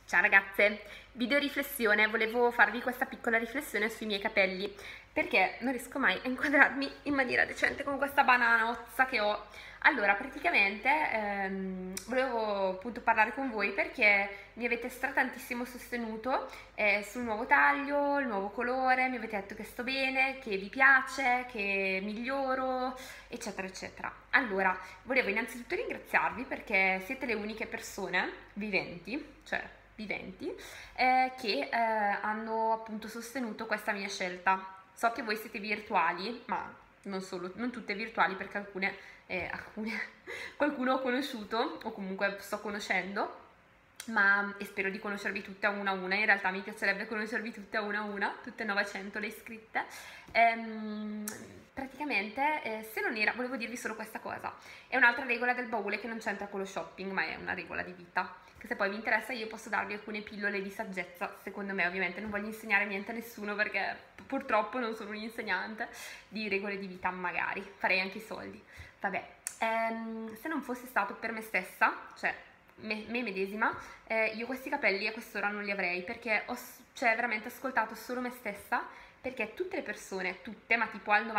Ciao ragazze, video riflessione, volevo farvi questa piccola riflessione sui miei capelli perché non riesco mai a inquadrarmi in maniera decente con questa bananozza che ho. Allora, praticamente volevo appunto parlare con voi perché mi avete tantissimo sostenuto sul nuovo taglio, il nuovo colore, mi avete detto che sto bene, che vi piace, che miglioro, eccetera eccetera. Allora, volevo innanzitutto ringraziarvi perché siete le uniche persone viventi, che hanno appunto sostenuto questa mia scelta. So che voi siete virtuali, ma non solo, non tutte virtuali perché alcune qualcuno ho conosciuto o comunque sto conoscendo, e spero di conoscervi tutte a una. In realtà mi piacerebbe conoscervi tutte a una, tutte 900 le iscritte. Praticamente, se non era, volevo dirvi solo questa cosa. È un'altra regola del baule che non c'entra con lo shopping, ma è una regola di vita. Che se poi vi interessa io posso darvi alcune pillole di saggezza, secondo me. Ovviamente non voglio insegnare niente a nessuno perché purtroppo non sono un'insegnante di regole di vita, magari. Farei anche i soldi. Vabbè, se non fosse stato per me stessa, cioè me medesima, io questi capelli a quest'ora non li avrei perché ho veramente ascoltato solo me stessa, perché tutte le persone, tutte, ma tipo al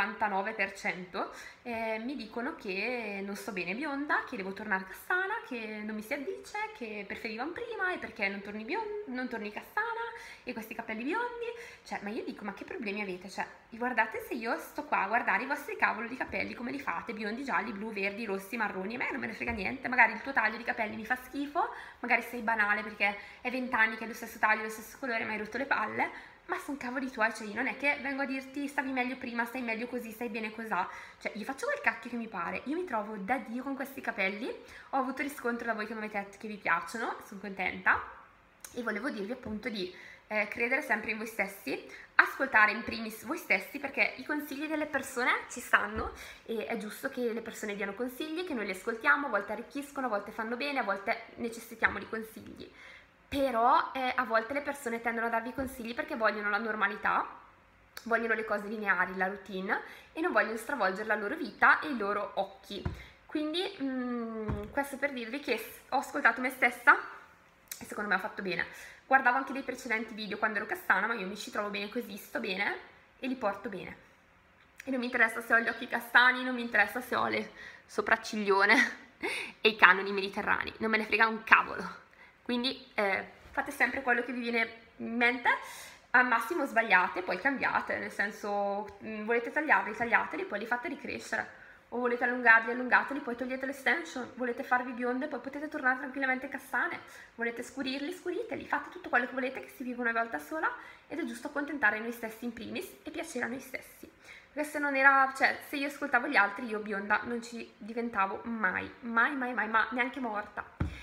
99%, mi dicono che non sto bene bionda, che devo tornare castana, che non mi si addice, che preferivano prima e perché non torni non torni castana e questi capelli biondi. Cioè, ma io dico, ma che problemi avete? Cioè, guardate, se io sto qua a guardare i vostri cavolo di capelli, come li fate, biondi, gialli, blu, verdi, rossi, marroni, a me non me ne frega niente. Magari il tuo taglio di capelli mi fa schifo, magari sei banale perché è 20 anni che è lo stesso taglio, lo stesso colore, ma hai rotto le palle, ma sono cavoli tuoi. Cioè, io non è che vengo a dirti stavi meglio prima, stai meglio così, stai bene cosà. Cioè, io faccio quel cacchio che mi pare, io mi trovo da Dio con questi capelli, ho avuto riscontro da voi che mi avete detto che vi piacciono, sono contenta, e volevo dirvi appunto di credere sempre in voi stessi, ascoltare in primis voi stessi, perché i consigli delle persone ci stanno e è giusto che le persone diano consigli, che noi li ascoltiamo, a volte arricchiscono, a volte fanno bene, a volte necessitiamo di consigli. Però a volte le persone tendono a darvi consigli perché vogliono la normalità, vogliono le cose lineari, la routine, e non vogliono stravolgere la loro vita e i loro occhi. Quindi questo per dirvi che ho ascoltato me stessa e secondo me ho fatto bene. Guardavo anche dei precedenti video quando ero castana, ma io mi ci trovo bene così, sto bene e li porto bene. E non mi interessa se ho gli occhi castani, non mi interessa se ho le sopracciglione e i canoni mediterranei, non me ne frega un cavolo. Quindi fate sempre quello che vi viene in mente, al massimo sbagliate, poi cambiate, nel senso volete tagliarli, tagliateli, poi li fate ricrescere, o volete allungarli, allungateli, poi togliete l'extension, volete farvi bionde, poi potete tornare tranquillamente castane, volete scurirli, scuriteli, fate tutto quello che volete, che si vive una volta sola ed è giusto accontentare noi stessi in primis e piacere a noi stessi. Perché se non era, cioè, se io ascoltavo gli altri, io bionda non ci diventavo mai, mai, mai, mai, ma neanche morta.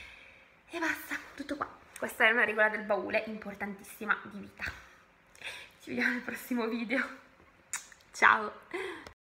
E basta, tutto qua. Questa è una regola del baule importantissima di vita. Ci vediamo nel prossimo video. Ciao!